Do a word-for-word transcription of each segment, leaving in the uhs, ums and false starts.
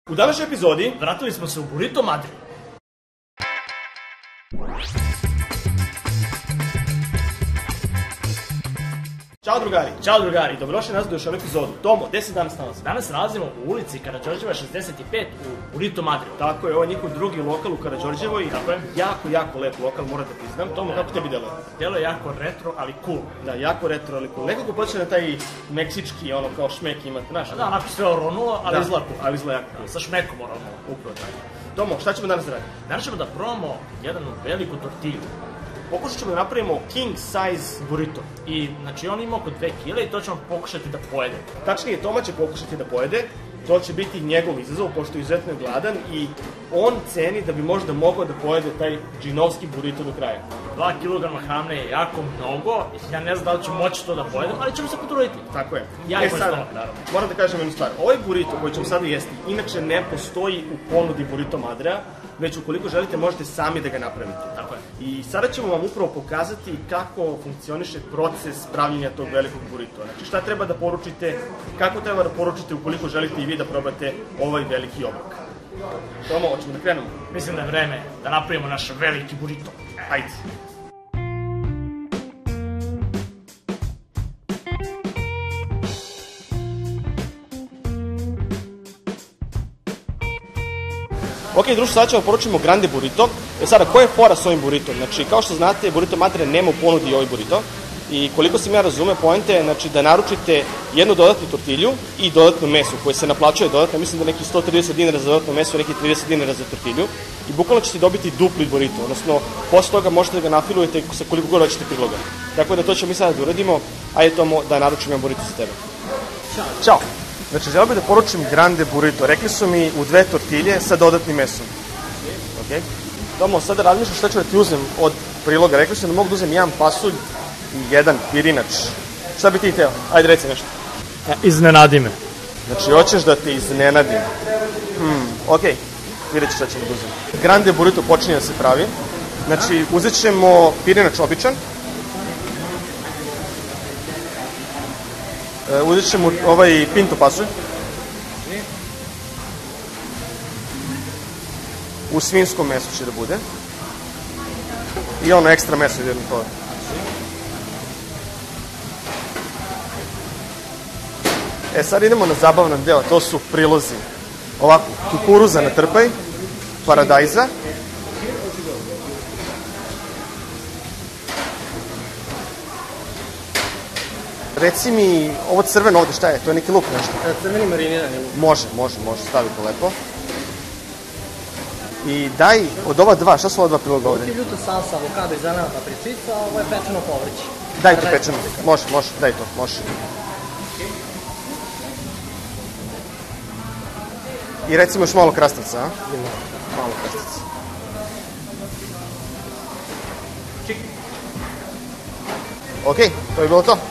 U današnjoj epizodi vratili smo se u Burrito Madrid. Ćao drugari! Ćao drugari! Dobrodošli nazad u još jednu epizodu. Tomo, gde se danas nalazi? Danas se nalazimo u ulici Karađorđeva šezdeset pet u Burrito Madridu. Tako je, ovo je njihov drugi lokal u Karađorđevoj i Tako je. jako, jako lep lokal, moram da priznam. Tomo, kako tebi deluje? Deluje jako retro, ali cool. Da, jako retro, ali cool. Nekako počne na taj meksički, ono kao šmek imate, znaš? Da, onako sve oronulo, ali Da, izgleda cool. ali izgleda jako cool. Sa šmekom oronulo. Upravo tako. Tomo, šta ćemo danas da radimo? Danas ćemo da probamo jednu veliku tortilju. Pokušat ćemo da napravimo king size burrito. I, znači, on ima oko dve kile i to ćemo pokušati da pojede. Tačnije, Toma će pokušati da pojede. To će biti njegov izazov, pošto je izuzetno gladan i on ceni da bi možda mogao da pojede taj džinovski burrito do kraja. Dva kilograma hrane je jako mnogo, ja ne znam da li ću moći to da pojedem, ali ćemo se potruditi. Tako je. Ja e i moj sad, stomak, naravno. moram da kažem jednu stvar. Ovaj burrito koji ćemo sada jesti, inače ne postoji u ponudi Burrito Madrea, već ukoliko želite možete sami da ga napravite. Tako je. I sada ćemo vam upravo pokazati kako funkcioniše proces pravljenja tog velikog burrito. Znači šta treba da poručite, kako treba da poručite ukoliko želite i vi da probate ovaj veliki obrok. Tomo, hoćemo da krenemo? Mislim da je vreme da napravimo naš veliki burrito. Ajde. Ok, društvo, sada ćemo poručimo grande burrito. E sada, koja je fora s ovim burritom? Znači, kao što znate, Burrito Madre nema u ponudi ovaj burrito. I koliko sam ja razume, poenta je znači, da naručite jednu dodatnu tortilju i dodatno meso koje se naplaćuje dodatno. Mislim da neki sto trideset dinara za dodatno meso, neki trideset dinara za tortilju. I bukvalno ćete dobiti dupli burrito, odnosno posle toga možete da ga nafilujete sa koliko god hoćete priloga. Tako da to ćemo mi sada da uradimo, ajde Tomo da naručim jedan burrito za tebe. Ćao. Ćao! Znači, želeo bih da poručim grande burrito. Rekli su mi u dve tortilje sa dodatnim mesom. Ok? Tomo, sada razmišljam šta ću da ti uzem od priloga. Rekli su da mogu da uzem jedan pasulj i jedan pirinač. Šta bi ti teo? Ajde, reci nešto. Ja, iznenadi me. Znači, hoćeš da te iznenadim. Hmm, ok. Vidjet ću šta ćemo da uzem. Grande burrito počinje da se pravi. Znači, uzet ćemo pirinač običan. Uh, uzet ćemo ovaj pinto pasulj. U svinskom mesu će da bude. I ono ekstra meso jedno to. E sad idemo na zabavan deo, to su prilozi. Ovako, kukuruza na trpaj, paradajza. Reci mi, ovo crveno ovde, šta je? To je neki luk nešto? Crveni marinirani luk. Može, može, može, stavite lepo. I daj, od ova dva, šta su ova dva priloga ovde? Ovo je ljuta salsa, avokado i zelena papričica, a ovo je pečeno povrće. Daj to pečeno, može, može, daj to, može. I recimo još malo krastavca, a? Ima. Malo krastavca. Ok, to je bilo to.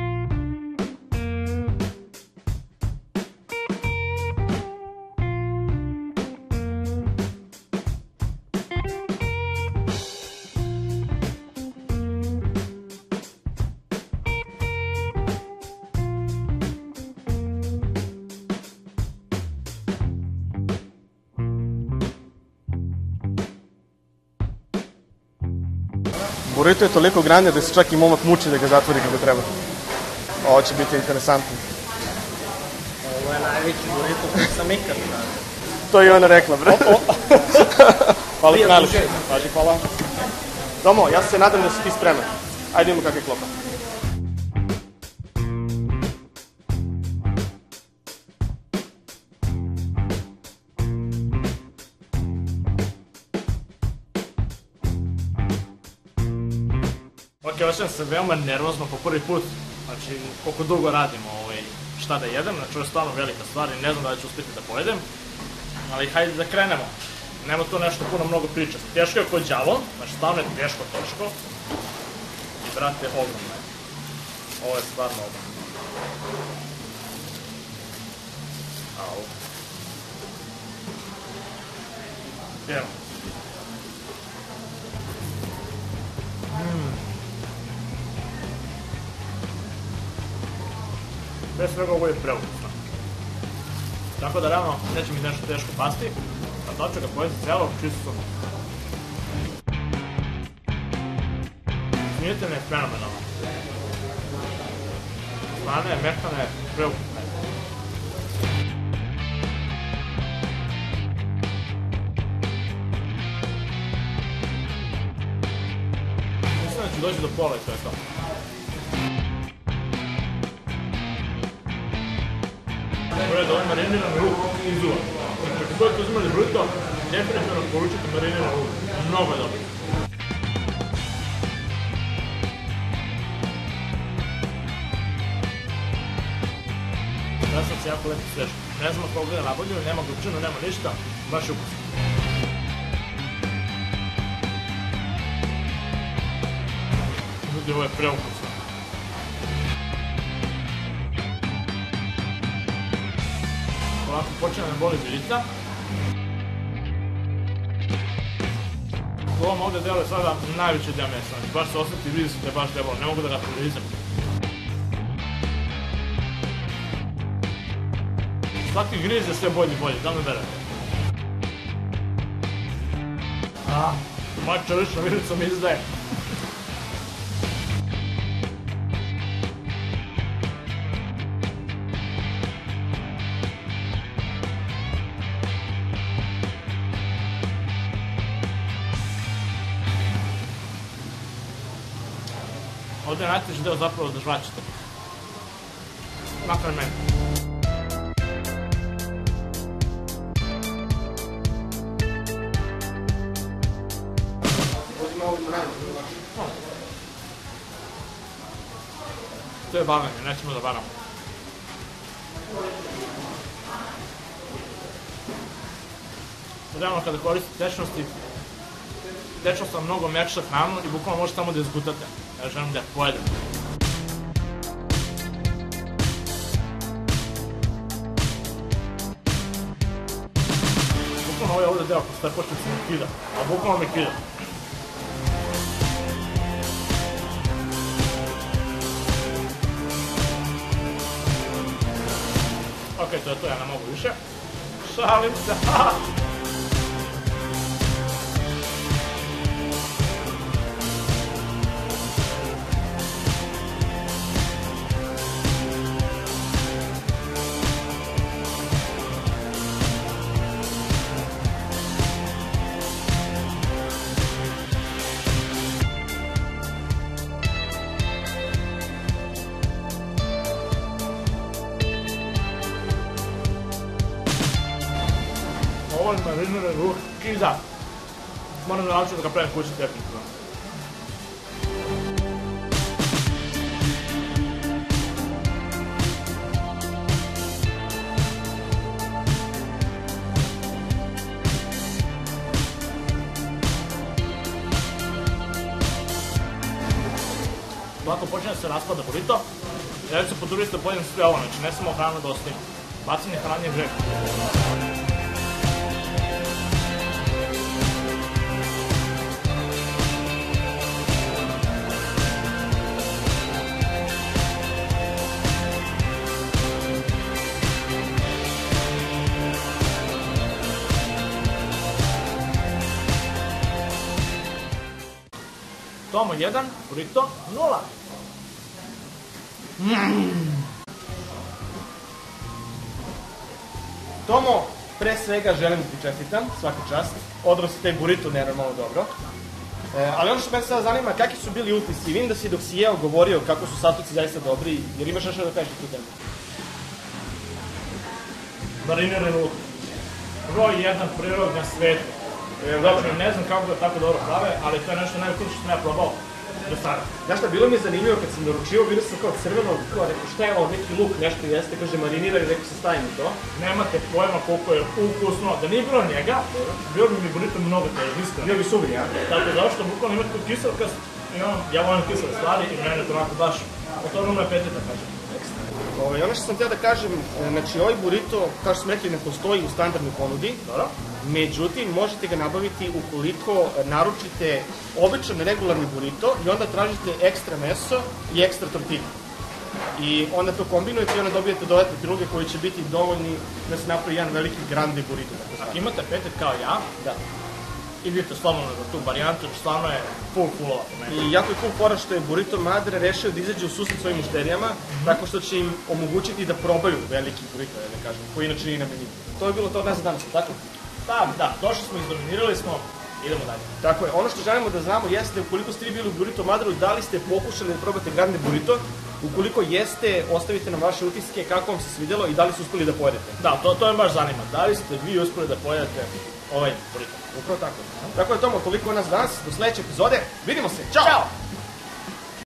Burrito je toliko grande da se čak i momak muči da ga zatvori kako treba. Ovo će biti interesantno. Ovo je najveći burrito koji sam ikad radio. To je ona rekla, bre. Hvala ti najlepše. Paži, hvala. Tomo, ja se nadam da si ti spreman. Ajde imamo kakve klopa. Ok, osjećam se veoma nervozno po prvi put, znači koliko dugo radimo ovaj, šta da jedem, znači ovo je stvarno velika stvar i ne znam da li ću uspjeti da pojedem, ali hajde da krenemo. Nema tu nešto puno mnogo priča. Teško je kod đavo, znači stvarno je teško, teško. I brate, ogromno je. Ovo je stvarno ogromno. Au. Evo. Pre svega ovo je preukusno. Tako da realno neće mi nešto teško pasti, a to ću ga pojeti celo, čisto sam. Smijetelj je fenomenalno. Slane, mekane, preukupne. Mislim da ću doći do pola i to je to. Ovo je da ovaj mariniran luk izuvan. Ako budete uzimali burrito, definitivno poručite mariniran luk. Mnogo je dobro. Da sam se jako lepo svežio. Ne znam kako gleda nabolju, nema gorčinu, nema ništa, baš je ukusno. Ljudi, ovo je preukusno. Ovako počne da me boli žilica. U ovom ovdje delu je sada najveći deo mesa, znači baš se osjeti i vidi se da je baš debelo, ne mogu da ga prilizam. Svaki griz je sve bolji i bolji, da me berete. Ah, moja čelična vilica mi izdaje. Ovdje je najteži deo zapravo da žvaćete. Makar meni. To je bavanje, nećemo da varamo. Realno kada koristite tečnosti, tečnost vam mnogo mekša hranu i bukvalno možete samo da izgutate. Ja želim da je pojedem. Bukvalno ovo je ovdje deo ko ste počeli se mi kida, a bukvalno me kida. Ok, to je to, ja ne mogu više. Šalim se, haha! Ovo je mariniran luk kiza. Moram da naučiti da ga pravim kući definitivno. Ovako počne da se raspada burrito. Ja ću se potruditi da pojedem sve ovo, znači ne samo hranu da ostavim. Bacanje hrane je greh. Tomo jedan, burrito nula. Mm. Tomo, pre svega želim da ti čestitam, svaka čast. Odrao si taj burrito nenormalno dobro. E, ali ono što me sada zanima, kakvi su bili utisci? Vidim da si dok si jeo govorio kako su sastojci zaista dobri, jer imaš nešto da kažeš tu temu. Mariniran luk. Broj jedan prirod na svetu. Znači, ne znam kako ga tako dobro prave, ali to je nešto najvekuće što sam ja probao do sada. Znaš šta, bilo mi je zanimljivo kad sam naručio, vidio sam kao crveno, kao rekao šta je ovo, neki luk, nešto jeste, kaže mariniraj, rekao se stavim to. Nemate pojma koliko je ukusno, da nije bilo njega, bio bi mi burrito mnogo teži, iskreno. Bio bi suvri, ja? Tako da što bukvalno imate tu kiselkast, ja volim kisele stvari i mene to onako baš, od toga ono je apetita, kažem. Ove, ono što sam htio da kažem, znači ovaj burrito, kao što smo rekli, ne postoji u standardnoj ponudi. Dobro. Međutim, možete ga nabaviti ukoliko naručite običan regularni burrito i onda tražite ekstra meso i ekstra tortilju. i onda to kombinujete i onda dobijete dodatne priloge koji će biti dovoljni da se napravi jedan veliki grande burrito. Ako imate apetit kao ja, Da. idite slobodno za tu varijantu, jer stvarno je full fullova po meni. I jako je cool fora što je Burrito Madre rešio da izađe u susret svojim mušterijama, tako što će im omogućiti da probaju veliki burrito, da ne kažem, koji inače nije na meniju. To je bilo to od nas za danas, tako? Da, da, došli smo, izdominirali smo, idemo dalje. Tako je, ono što želimo da znamo jeste ukoliko ste vi bili u Burrito Madru, da li ste pokušali da probate grande burrito, ukoliko jeste, ostavite nam vaše utiske kako vam se svidjelo i da li ste uspeli da pojedete. Da, to, to me baš zanima. Da li ste vi uspeli da pojedete ovaj burrito? Upravo tako. Tako je, Tomo, toliko od nas danas, do sledeće epizode, vidimo se, čao! Ćao!